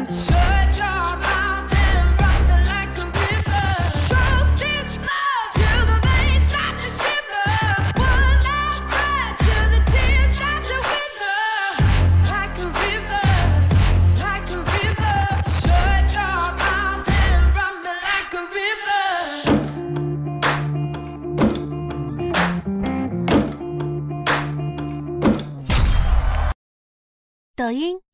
Shut your mouth and rock me like a river. Choke this love till the veins start to shiver. One last breath till the tears start to wither. Like a river, like a river. Shut your mouth and rock me like a river. 抖音。